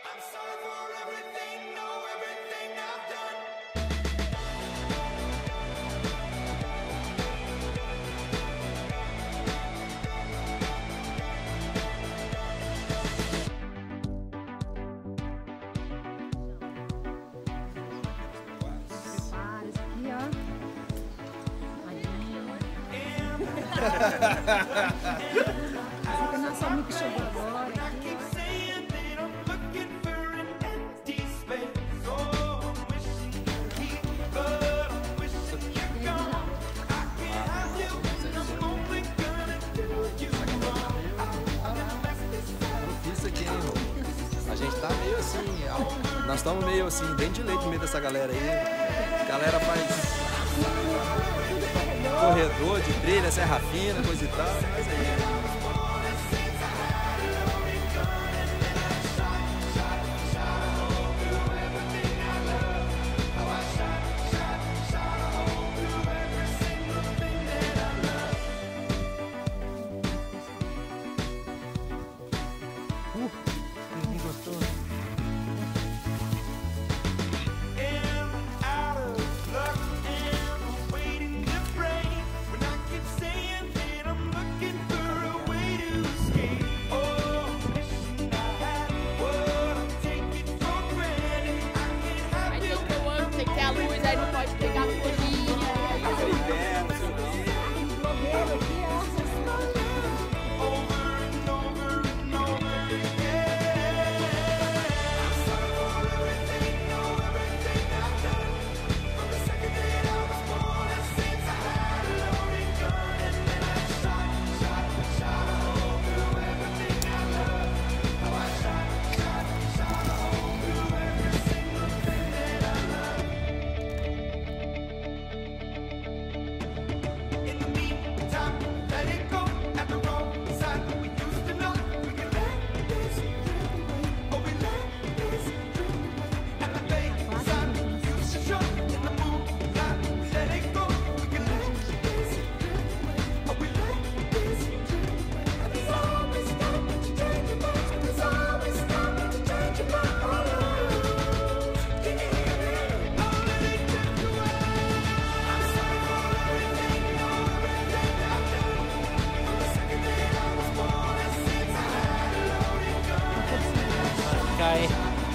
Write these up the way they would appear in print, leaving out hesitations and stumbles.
Essa nossa amiga chegou agora. Isso aqui, hein, irmão? A gente tá meio assim, nós estamos meio assim, bem de leite no meio dessa galera aí. A galera faz corredor de trilha, serra fina, coisa e tal, mas aí. Gostoso. Cai.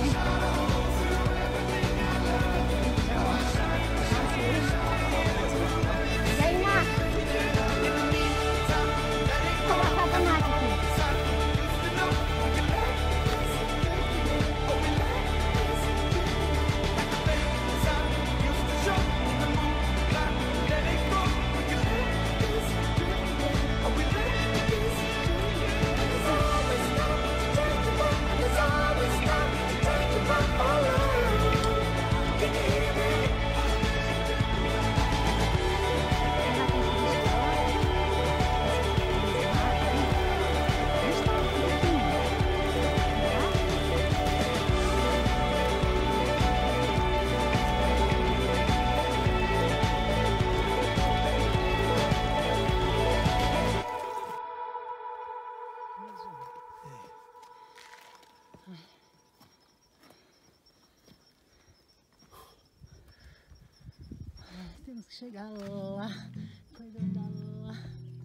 Temos que chegar lá, cuidando lá.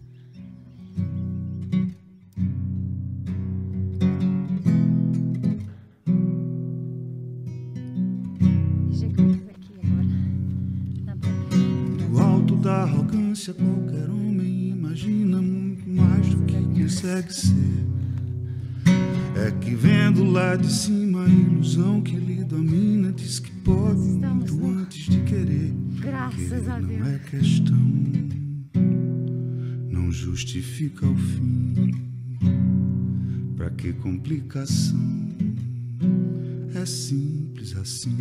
Chegamos aqui agora. No alto da arrogância, qualquer homem imagina muito mais do que consegue ser. É que vendo lá de cima a ilusão que lhe domina, diz que pode muito antes de querer. Graças a Deus. Não é questão, não justifica o fim. Pra que complicação? É simples assim.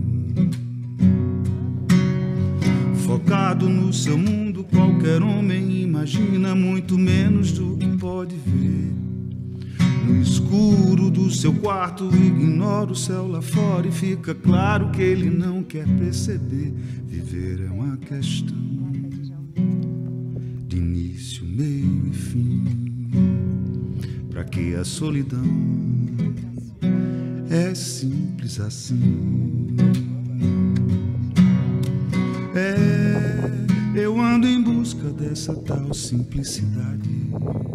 Focado no seu mundo, qualquer homem imagina muito menos do que pode ver. No escuro do seu quarto, ignora o céu lá fora e fica claro que ele não quer perceber. Viver é uma questão de início, meio e fim. Pra que a solidão? É simples assim. Eu ando em busca dessa tal simplicidade.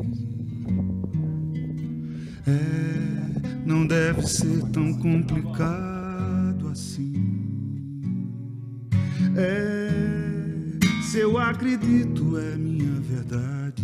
Não deve ser tão complicado assim. Se eu acredito é minha verdade.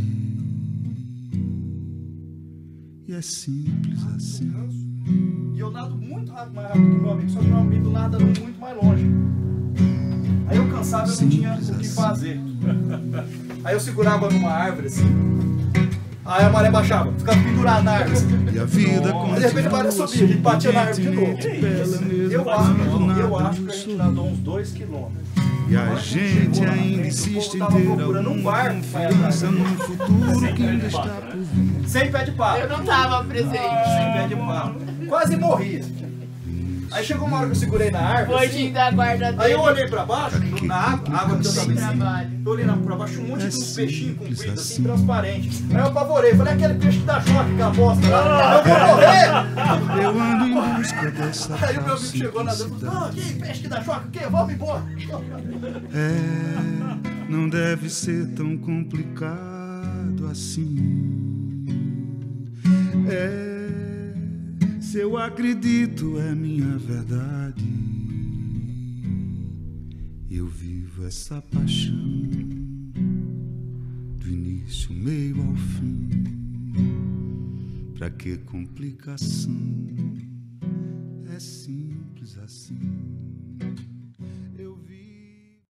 E é simples assim. E eu nado muito rápido, mais rápido que meu amigo, só que meu amigo nada muito mais longe. Aí eu cansava, eu não tinha o que fazer. Aí eu segurava numa árvore assim. Aí a maré baixava, ficava pendurado na árvore assim. E a vida Aí de repente a maré subia, a gente batia na árvore de novo. Eu acho que a gente nadou uns 2 quilômetros. E a gente ainda insiste em ter alguma confiança num futuro que ainda está por vir. Sem pé de pau. Eu não tava presente. Sem pé de pau. Quase morria. Aí chegou uma hora que eu segurei na árvore. Gordinho da guarda dele. Aí eu olhei pra baixo, na água, a água que eu tava em cima. Trabalho. Eu olhei pra baixo, um monte de uns peixinhos compridos, assim, transparentes. Aí eu apavorei, falei, aquele peixe que dá choque, aquela bosta lá. Eu vou morrer! Eu ando em busca dessa Aí o meu tal amigo chegou nadando e falou, que peixe que dá choque, o quê? Vamos embora! Não deve ser tão complicado assim. Se eu acredito é minha verdade. Eu vivo essa paixão do início, meio ao fim. Pra que complicação? É simples assim.